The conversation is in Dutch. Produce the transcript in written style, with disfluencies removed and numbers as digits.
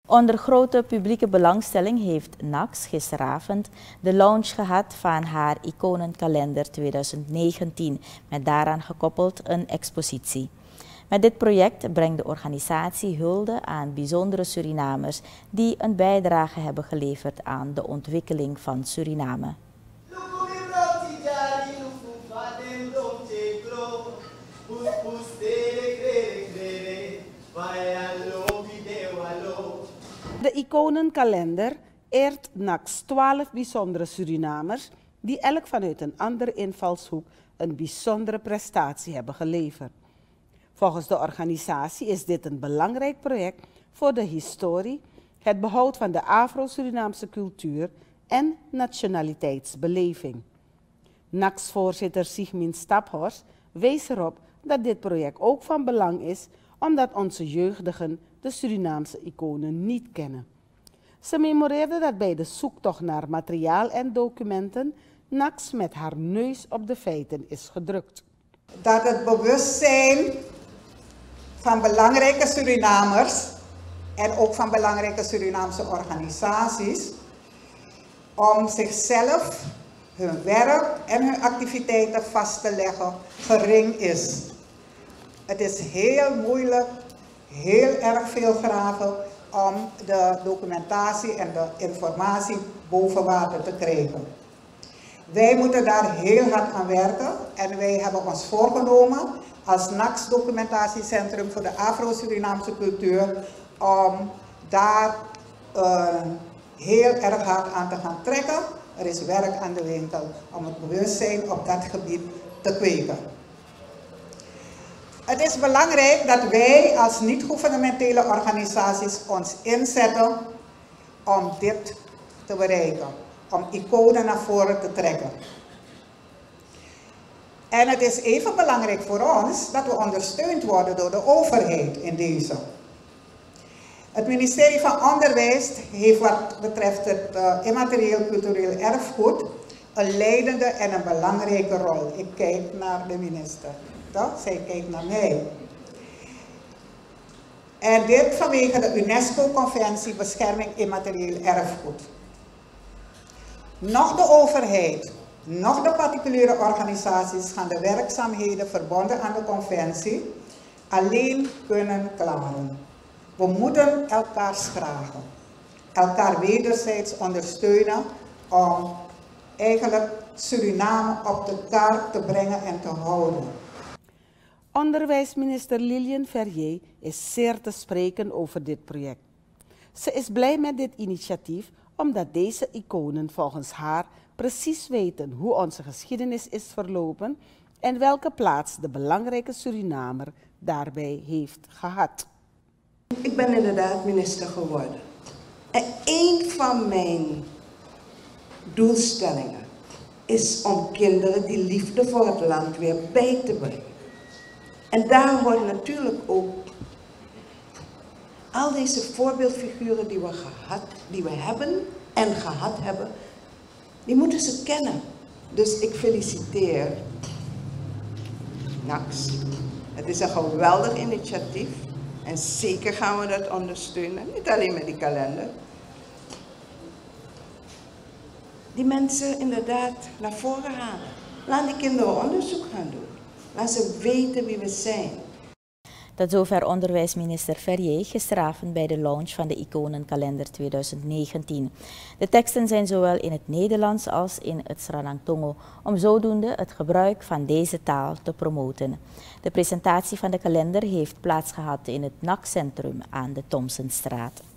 Onder grote publieke belangstelling heeft NAX gisteravond de launch gehad van haar Iconenkalender 2019, met daaraan gekoppeld een expositie. Met dit project brengt de organisatie hulde aan bijzondere Surinamers die een bijdrage hebben geleverd aan de ontwikkeling van Suriname. De Iconenkalender eert NAX 12 bijzondere Surinamers die elk vanuit een andere invalshoek een bijzondere prestatie hebben geleverd. Volgens de organisatie is dit een belangrijk project voor de historie, het behoud van de Afro-Surinaamse cultuur en nationaliteitsbeleving. NAX-voorzitter Sigmund Staphorst wees erop dat dit project ook van belang is omdat onze jeugdigen de Surinaamse iconen niet kennen. Ze memoreerde dat bij de zoektocht naar materiaal en documenten NAX met haar neus op de feiten is gedrukt. Dat het bewustzijn van belangrijke Surinamers en ook van belangrijke Surinaamse organisaties om zichzelf, hun werk en hun activiteiten vast te leggen gering is. Het is heel moeilijk, heel erg veel graven om de documentatie en de informatie boven water te krijgen. Wij moeten daar heel hard aan werken en wij hebben ons voorgenomen als NAX documentatiecentrum voor de Afro-Surinaamse cultuur om daar heel erg hard aan te gaan trekken. Er is werk aan de winkel om het bewustzijn op dat gebied te kweken. Het is belangrijk dat wij als niet-gouvernementele organisaties ons inzetten om dit te bereiken, om iconen naar voren te trekken. En het is even belangrijk voor ons dat we ondersteund worden door de overheid in deze. Het ministerie van Onderwijs heeft wat betreft het immaterieel cultureel erfgoed een leidende en een belangrijke rol. Ik kijk naar de minister, toch? Zij kijkt naar mij. En dit vanwege de UNESCO-conventie Bescherming Immaterieel Erfgoed. Nog de overheid, nog de particuliere organisaties gaan de werkzaamheden verbonden aan de conventie alleen kunnen klaren. We moeten elkaar vragen, elkaar wederzijds ondersteunen om eigenlijk Suriname op de kaart te brengen en te houden. Onderwijsminister Lilian Verrier is zeer te spreken over dit project. Ze is blij met dit initiatief omdat deze iconen volgens haar precies weten hoe onze geschiedenis is verlopen en welke plaats de belangrijke Surinamer daarbij heeft gehad. Ik ben inderdaad minister geworden. En een van mijn doelstellingen is om kinderen die liefde voor het land weer bij te brengen. En daar hoort natuurlijk ook al deze voorbeeldfiguren die we hebben en gehad hebben, die moeten ze kennen. Dus ik feliciteer NAX. Het is een geweldig initiatief en zeker gaan we dat ondersteunen, niet alleen met die kalender. Die mensen inderdaad naar voren halen. Laat die kinderen onderzoek gaan doen. Laat ze weten wie we zijn. Tot zover onderwijsminister Verrier gisteravond bij de launch van de Iconenkalender 2019. De teksten zijn zowel in het Nederlands als in het Sranang-Tongo, om zodoende het gebruik van deze taal te promoten. De presentatie van de kalender heeft plaatsgehad in het NAX-centrum aan de Thomsenstraat.